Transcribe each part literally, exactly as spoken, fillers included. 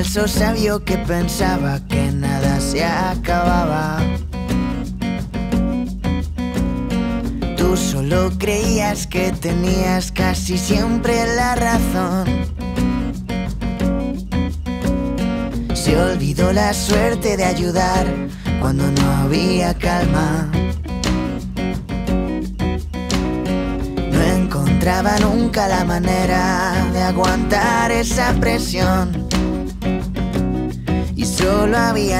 falso sabio que pensaba que nada se acababa. Tú solo creías que tenías casi siempre la razón. Se olvidó la suerte de ayudar cuando no había calma. No encontraba nunca la manera de aguantar esa presión. Y solo había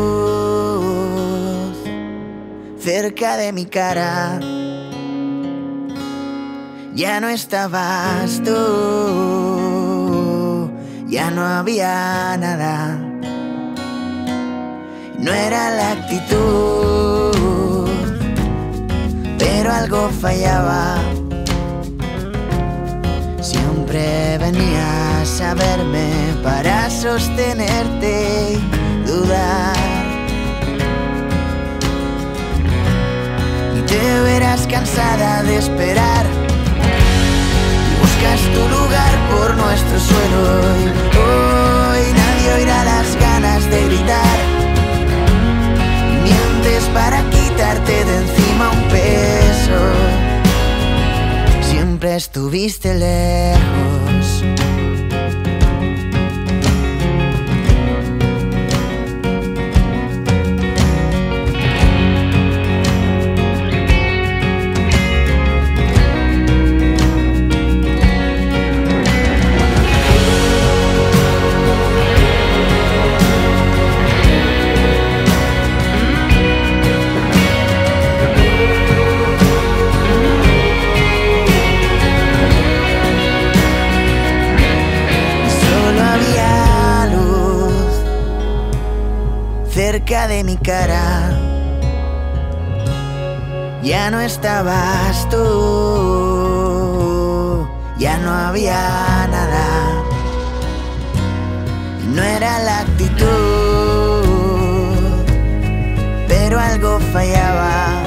luz cerca de mi cara. Ya no estabas tú, ya no había nada. No era la actitud, pero algo fallaba. Siempre venías a verme para sostenerte y dudar. Y te verás cansada de esperar. Buscas tu lugar por nuestro suelo y hoy nadie oirá las ganas de gritar. Mientes para quitarte de encima un peso. Siempre estuviste lejos. Cerca de mi cara, ya no estabas tú, ya no había nada. No era la actitud, pero algo fallaba.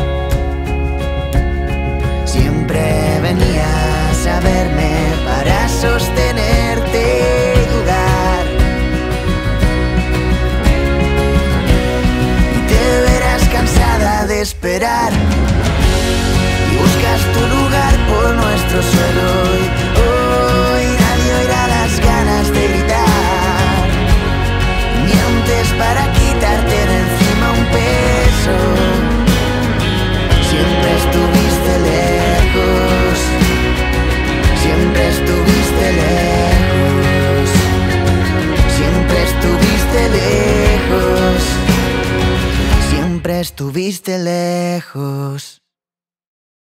Siempre venías a verme para sostenerte y dudar. Cansada de esperar y buscas tu lugar por nuestro suelo y hoy nadie oirá las ganas de gritar. Mientes para quitarte de encima un peso. Siempre estuviste lejos, siempre estuviste lejos, siempre estuviste lejos. Siempre estuviste lejos.